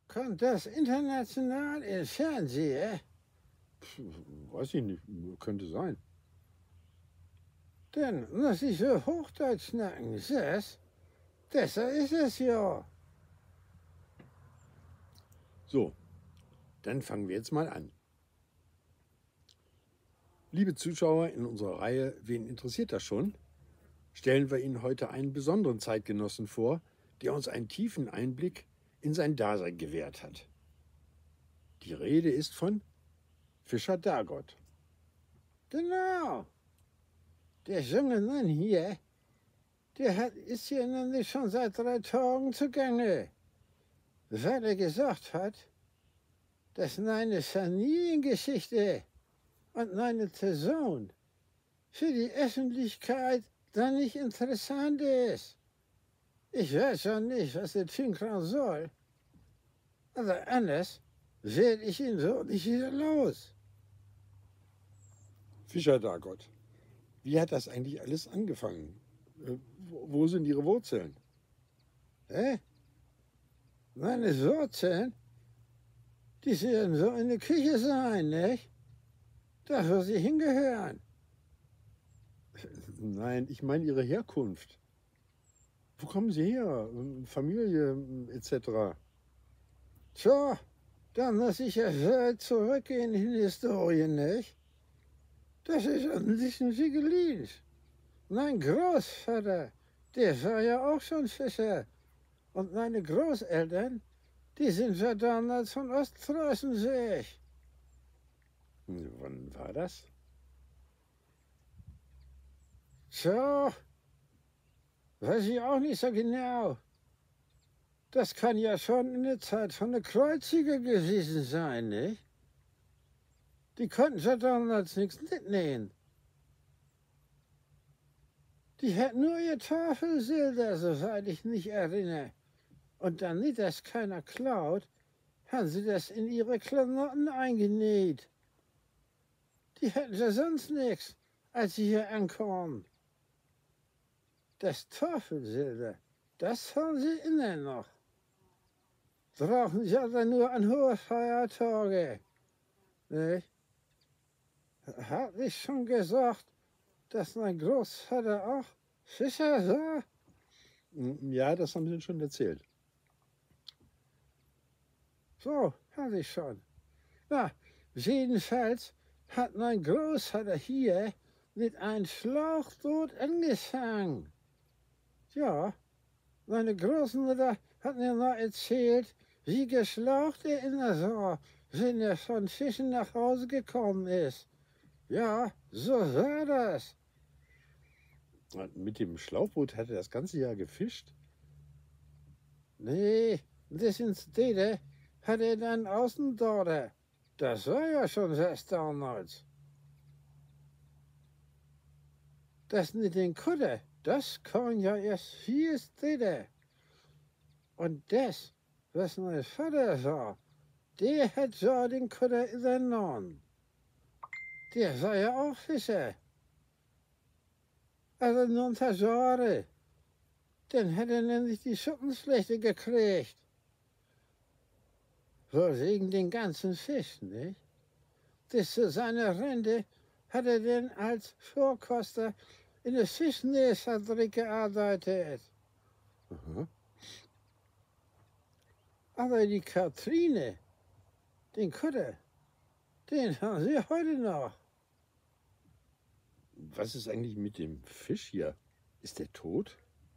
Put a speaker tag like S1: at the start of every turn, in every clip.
S1: Kommt das international im Fernsehen?
S2: Weiß ich nicht, könnte sein.
S1: Dann muss ich so Hochdeutsch schnacken, das? Besser ist es ja.
S2: So, dann fangen wir jetzt mal an. Liebe Zuschauer in unserer Reihe Wen interessiert das schon? Stellen wir Ihnen heute einen besonderen Zeitgenossen vor, der uns einen tiefen Einblick in sein Dasein gewährt hat. Die Rede ist von Fischer Dagott.
S1: Genau. Der junge Mann hier, ist hier nämlich schon seit 3 Tagen zugange, weil er gesagt hat, dass meine Familiengeschichte und meine Person für die Öffentlichkeit dann nicht interessant ist. Ich weiß schon nicht, was er tun kann soll. Aber anders werde ich ihn so nicht wieder los.
S2: Fischer Dagott, wie hat das eigentlich alles angefangen? Wo sind Ihre Wurzeln?
S1: Meine Wurzeln, die werden so in der Küche sein, nicht? Da, wo sie hingehören.
S2: Nein, ich meine Ihre Herkunft. Wo kommen Sie her? Familie etc.?
S1: So, da muss ich ja weit zurückgehen in die Historie, nicht? Das ist ein bisschen Siggelins. Mein Großvater, der war ja auch schon Fischer. Und meine Großeltern, die sind ja damals von Ostpreußen weg.
S2: Wann war das?
S1: So, weiß ich auch nicht so genau. Das kann ja schon in der Zeit von der Kreuziger gewesen sein, nicht? Die konnten ja damals nichts mitnehmen. Die hatten nur ihr Tafelsilber, soweit ich mich erinnere. Und damit das keiner klaut, haben sie das in ihre Klamotten eingenäht. Die hatten ja sonst nichts, als sie hier ankamen. Das Tafelsilber, das haben sie immer noch. Brauchen sie aber nur an hohe Feiertage. Nicht? Hab ich schon gesagt, dass mein Großvater auch Fischer war?
S2: Ja, das haben Sie schon erzählt.
S1: So, habe ich schon. Na, jedenfalls hat mein Großvater hier mit einem Schlauchboot angefangen. Ja, meine Großmutter hat mir mal erzählt, wie geschlaucht er immer war, wenn er von Fischen nach Hause gekommen ist. Ja, so war das.
S2: Mit dem Schlauchboot hat er das ganze Jahr gefischt?
S1: Nee, das ins Städte hat er dann außen dort. Das war ja schon fast damals. Das mit den Kutter, das kam ja erst viel später. Und das, was mein Vater war, der hat ja den Kutter übernommen. Der war ja auch Fischer. Aber nur ein paar Jahre. Dann hat er nämlich die Schuppenflechte gekriegt. So wegen den ganzen Fisch, nicht? Bis zu seiner Rente hat er dann als Vorkoster in der Fischnähfabrik gearbeitet.
S2: Aha.
S1: Aber die Katrine, den Kutter, den haben sie heute noch.
S2: Was ist eigentlich mit dem Fisch hier? Ist der tot?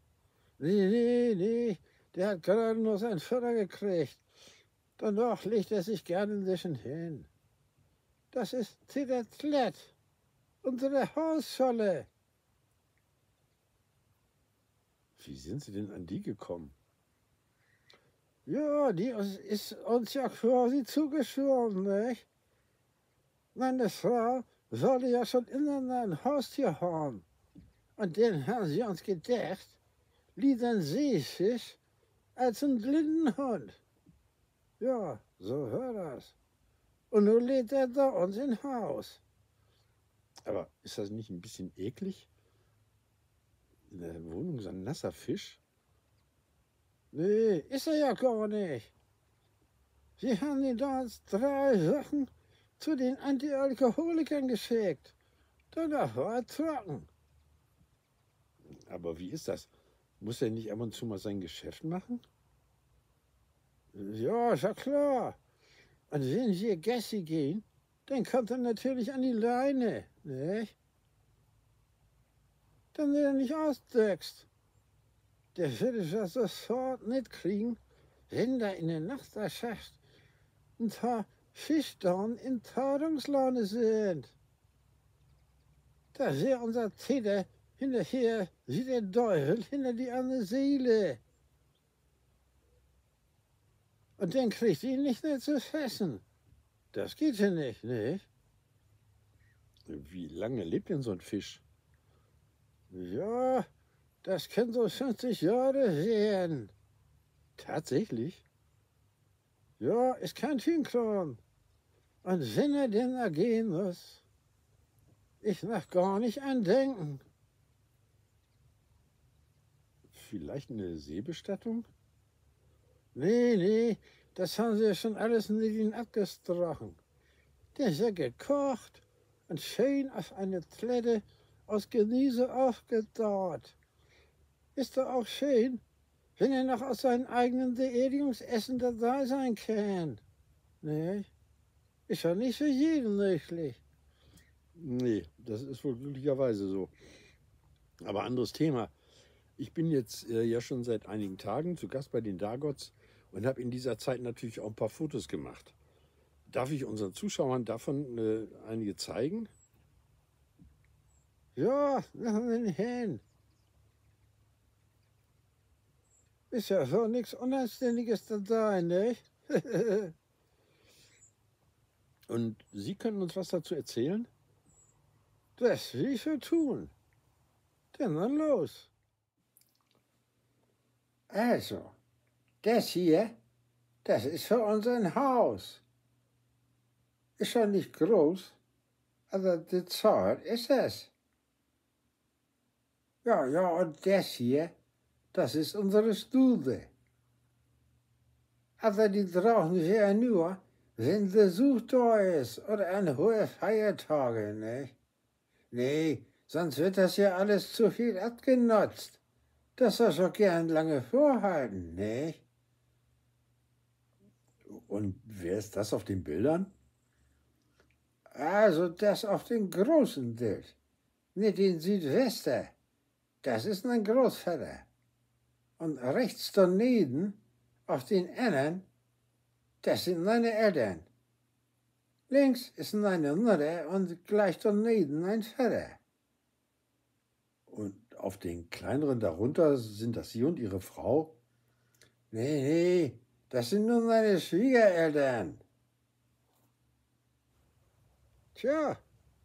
S1: Nee, der hat gerade nur sein Futter gekriegt. Danach legt er sich gerne ein bisschen hin. Das ist Tita Klett, unsere Hausscholle.
S2: Wie sind Sie denn an die gekommen?
S1: Ja, die ist uns ja quasi zugeschworen, nicht? Meine Frau sollte ja schon immer mal ein Haustier haben. Und dann haben sie uns gedacht, lieber ein Seefisch als ein Blindenhund. Ja, so war das. Und nun lebt er da uns im Haus.
S2: Aber ist das nicht ein bisschen eklig? In der Wohnung so ein nasser Fisch?
S1: Nee, ist er ja gar nicht. Sie haben ihn dort 3 Wochen zu den Antialkoholikern geschickt. Danach war er trocken.
S2: Aber wie ist das? Muss er nicht ab und zu mal sein Geschäft machen?
S1: Ja, ist ja klar. Und wenn wir Gassi gehen, dann kommt er natürlich an die Leine, nicht? Dann er nicht ausdrückst. Der würde das sofort nicht kriegen, wenn da in der Nacht da schafft ein paar Fischdorn in Tadungslaune sind. Da wäre unser Täter hinterher wie der Teufel hinter die arme Seele. Und dann kriegt ihn nicht mehr zu fassen. Das geht ja nicht, nicht?
S2: Wie lange lebt denn so ein Fisch?
S1: Ja, das können so 50 Jahre werden.
S2: Tatsächlich?
S1: Ja, ist kein Tünkron. Und wenn er denn da gehen muss, ich noch gar nicht an denken.
S2: Vielleicht eine Seebestattung?
S1: Nee, das haben sie schon alles mit ihm abgesprochen. Der ist ja gekocht und schön auf eine Klette aus Gemüse aufgedauert. Ist doch auch schön, wenn er noch aus seinem eigenen Beerdigungsessen dabei sein kann. Nee, ist ja nicht für jeden möglich.
S2: Nee, das ist wohl glücklicherweise so. Aber anderes Thema. Ich bin jetzt ja schon seit einigen Tagen zu Gast bei den Dagots und habe in dieser Zeit natürlich auch ein paar Fotos gemacht. Darf ich unseren Zuschauern davon einige zeigen?
S1: Ja, lassen wir ihn hin. Ist ja so nichts Unanständiges dabei, nicht?
S2: Und Sie können uns was dazu erzählen?
S1: Das will ich so tun. Dann los. Also, das hier, das ist für unser Haus. Ist schon nicht groß, aber die Zahl ist es. Ja, und das hier, das ist unsere Stube. Aber die brauchen wir ja nur, wenn Besuch da ist oder an hohe Feiertage, nicht? Nee, sonst wird das ja alles zu viel abgenutzt. Das soll so gern lange vorhalten, nicht?
S2: Und wer ist das auf den Bildern?
S1: Also das auf dem großen Bild, nicht den Südwester. Das ist mein Großvater. Und rechts daneben, auf den anderen, das sind meine Eltern. Links ist meine Mutter und gleich daneben mein Vater.
S2: Und auf den kleineren darunter sind das Sie und Ihre Frau?
S1: Nee, das sind nur meine Schwiegereltern. Tja,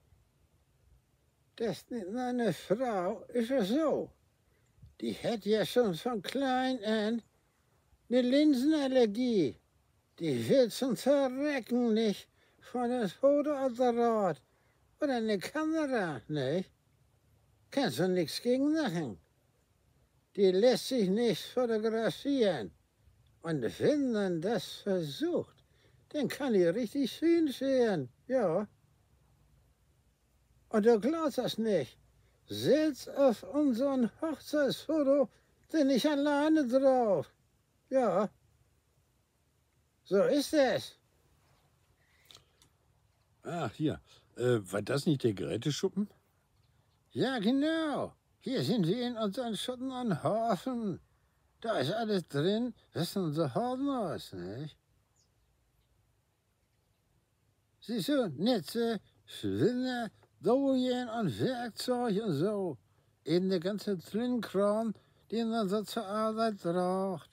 S1: das mit meiner Frau ist ja so. Die hat ja schon von klein an eine Linsenallergie. Die will zum Verrecken nicht von einem Fotoapparat oder eine Kamera, nicht? Kannst du nichts gegen machen. Die lässt sich nicht fotografieren. Und wenn man das versucht, dann kann die richtig schön sehen, ja. Und du glaubst das nicht. Selbst auf unserem Hochzeitsfoto bin ich alleine drauf. Ja, so ist es.
S2: Ach, hier. War das nicht der Geräteschuppen?
S1: Ja, genau. Hier sind wir in unseren Schuppen und Hafen. Da ist alles drin, was man so haben muss, nicht? Siehst du, Netze, Schwimmer, Dojen und Werkzeug und so. Eben der ganze Kram, den man so zur Arbeit braucht.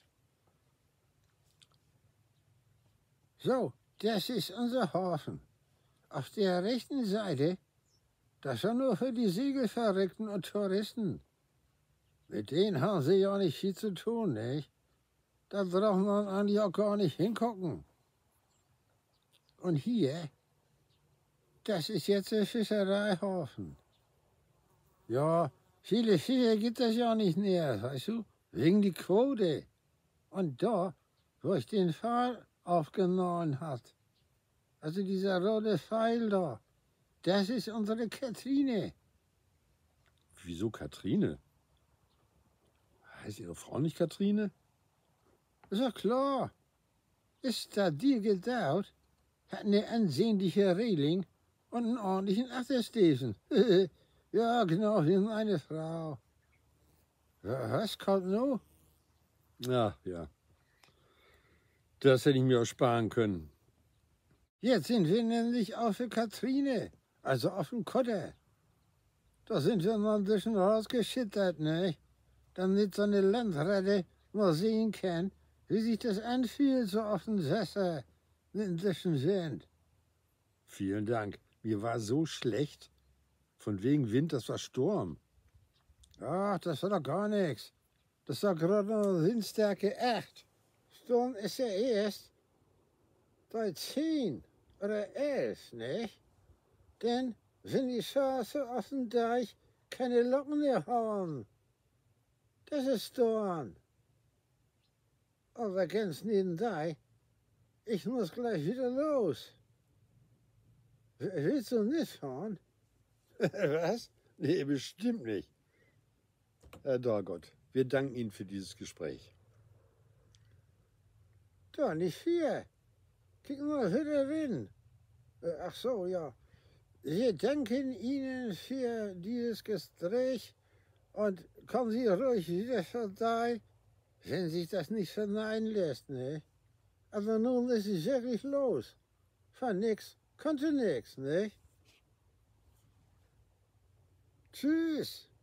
S1: So, das ist unser Hafen. Auf der rechten Seite, das ist nur für die Segelverrückten und Touristen. Mit denen haben sie ja nicht viel zu tun, nicht? Da braucht man eigentlich auch gar nicht hingucken. Und hier, das ist jetzt der Fischereihafen. Ja, viele Fische gibt es ja nicht mehr, weißt du, wegen die Quote. Und da, wo ich den Pfahl aufgenommen hat. Also dieser rote Pfeil da, das ist unsere Katrine.
S2: Wieso Katrine? Heißt Ihre Frau nicht Katrine?
S1: Ist doch klar. Ist da dir gedauert, hat eine ansehnliche Reling und einen ordentlichen Achtersteven. Ja, genau, wie meine Frau. Was kommt noch?
S2: Ja. Das hätte ich mir auch sparen können.
S1: Jetzt sind wir nämlich auf der Katrine, also auf dem Kotter. Da sind wir mal ein bisschen rausgeschittert, ne? Damit so eine Landratte mal sehen kann, wie sich das anfühlt, so auf dem Wasser mit ein bisschen Wind.
S2: Vielen Dank. Mir war so schlecht. Von wegen Wind, das war Sturm.
S1: Ach, das war doch gar nichts. Das war gerade noch Windstärke 8. Sturm ist ja erst bei 10 oder 11, nicht? Denn wenn die Schafe auf dem Deich keine Locken mehr haben, das ist Sturm. Aber ganz nebenbei, ich muss gleich wieder los. Willst du nicht fahren?
S2: Was? Nee, bestimmt nicht. Herr Dorgott, wir danken Ihnen für dieses Gespräch.
S1: Doch, nicht viel. Guck mal, für der Wind. Ach so, ja. Wir danken Ihnen für dieses Gespräch und kommen Sie ruhig wieder vorbei, wenn sich das nicht verneinen lässt, ne? Aber nun ist es wirklich los. Von nix konnte nix, ne? Tschüss.